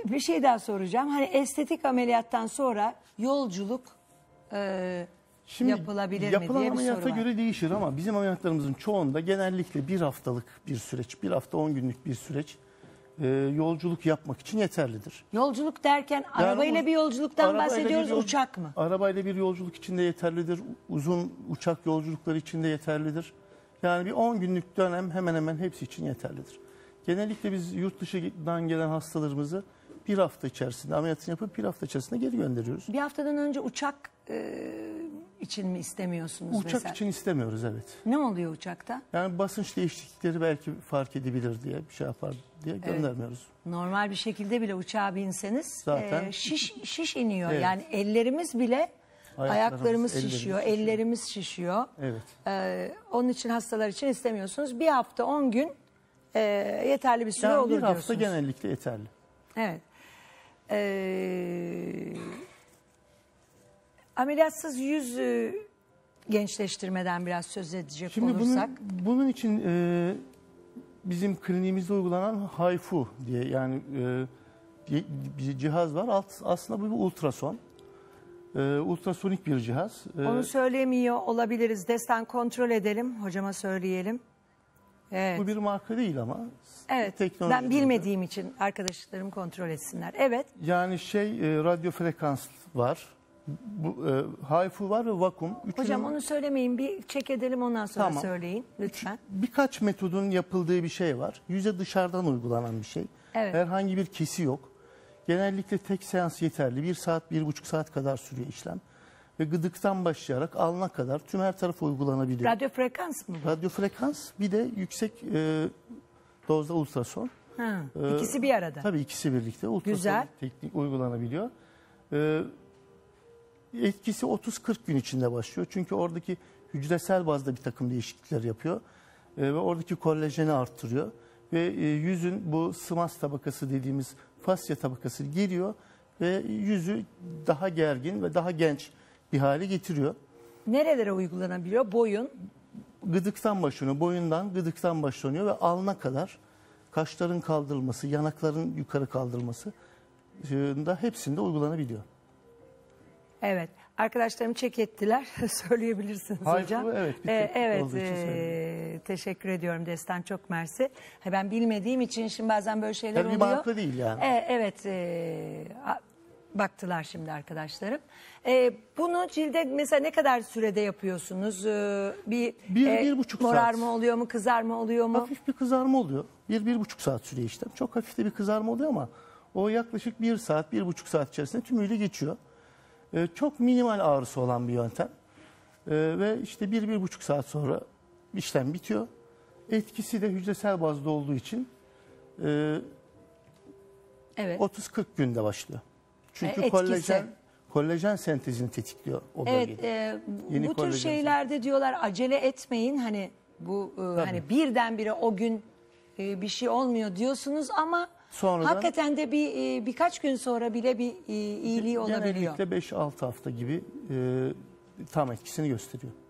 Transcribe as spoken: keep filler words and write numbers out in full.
bir şey daha soracağım. Hani estetik ameliyattan sonra yolculuk e, Şimdi yapılabilir mi yapılan diye bir soru ameliyata var. göre değişir ama bizim ameliyatlarımızın çoğunda genellikle bir haftalık bir süreç, bir hafta on günlük bir süreç e, yolculuk yapmak için yeterlidir. Yolculuk derken Yani arabayla bu- bir yolculuktan arabayla bahsediyoruz, bir yol- uçak mı? Arabayla bir yolculuk için de yeterlidir. Uzun uçak yolculukları için de yeterlidir. Yani bir on günlük dönem hemen hemen hepsi için yeterlidir. Genellikle biz yurt dışından gelen hastalarımızı bir hafta içerisinde ameliyatını yapıp bir hafta içerisinde geri gönderiyoruz. Bir haftadan önce uçak e, için mi istemiyorsunuz Uçak mesela? için istemiyoruz, evet. Ne oluyor uçakta? Yani basınç değişiklikleri belki fark edebilir diye bir şey yapar diye göndermiyoruz. Normal bir şekilde bile uçağa binseniz Zaten- e, şiş şiş iniyor. Evet. Yani ellerimiz bile Ayaklarımız, ayaklarımız ellerimiz şişiyor, şişiyor. ellerimiz şişiyor. Evet. E, onun için hastalar için istemiyorsunuz. Bir hafta on gün e, yeterli bir süre Yani olur bir hafta diyorsunuz. genellikle yeterli. Evet. Ee, ameliyatsız yüz e, gençleştirmeden biraz söz edecek Şimdi olursak. bunun, bunun için e, bizim kliniğimizde uygulanan HIFU diye yani e, bir, bir cihaz var. Alt, aslında bu bir ultrason. E, ultrasonik bir cihaz. E, Onu söylemiyor olabiliriz. Destan kontrol edelim. Hocama söyleyelim. Evet. bu bir marka değil ama. Evet. teknoloji Ben bilmediğim için arkadaşlarım kontrol etsinler. Evet. Yani şey e, radyo frekans var. Bu e, HIFU var ve vakum. Üçünün- Hocam onu söylemeyin. Bir çek edelim ondan sonra Tamam. söyleyin. Lütfen. Birkaç metodun yapıldığı bir şey var. Yüze dışarıdan uygulanan bir şey. Evet. Herhangi bir kesi yok. Genellikle tek seans yeterli. Bir saat, bir buçuk saat kadar sürüyor işlem. Ve gıdıktan başlayarak alına kadar tüm her tarafa uygulanabiliyor. Radyo frekans mı bu? Radyo frekans bir de yüksek e, dozda ultrason. Ha, Ee, ikisi bir arada. Tabii ikisi birlikte ultrason Güzel. teknik uygulanabiliyor. Ee, etkisi otuz kırk gün içinde başlıyor. Çünkü oradaki hücresel bazda bir takım değişiklikler yapıyor. Ee, ve oradaki kolajeni arttırıyor. Ve e, yüzün bu sımas tabakası dediğimiz fasya tabakası giriyor. Ve yüzü daha gergin ve daha genç bir hale getiriyor. Nerelere uygulanabiliyor? Boyun. Gıdıktan başlanıyor. Boyundan gıdıktan başlanıyor ve alına kadar kaşların kaldırılması, yanakların yukarı kaldırılması e, da hepsinde uygulanabiliyor. Evet. Arkadaşlarım çek ettiler. Söyleyebilirsiniz Hayır, hocam. bu evet, bir Ee, teknik evet. olduğu için e, söylüyorum. teşekkür ediyorum Destan, çok mersi. Ha, ben bilmediğim için şimdi bazen böyle şeyler Tabii bir oluyor. marka değil yani. Ee, evet. e, a- baktılar şimdi arkadaşlarım. Ee, bunu cilde mesela ne kadar sürede yapıyorsunuz? Ee, bir Bir, bir buçuk morarma saat. oluyor mu? Kızarma oluyor mu? Hafif bir kızarma oluyor. Bir, bir buçuk saat sürüyor işlem. Çok hafif de bir kızarma oluyor ama o yaklaşık bir saat, bir buçuk saat içerisinde tümüyle geçiyor. Ee, çok minimal ağrısı olan bir yöntem. Ee, ve işte bir, bir buçuk saat sonra işlem bitiyor. Etkisi de hücresel bazda olduğu için e, Evet. otuz kırk günde başlıyor. Çünkü E, etkisi. kolajen kolajen sentezini tetikliyor o bölgede. Evet, e, Yeni bu tür kolajen şeylerde diyorlar acele etmeyin, hani bu e, hani birdenbire o gün e, bir şey olmuyor diyorsunuz ama Sonradan- hakikaten de bir e, birkaç gün sonra bile bir e, iyiliği olabiliyor. Genellikle beş altı hafta gibi e, tam etkisini gösteriyor.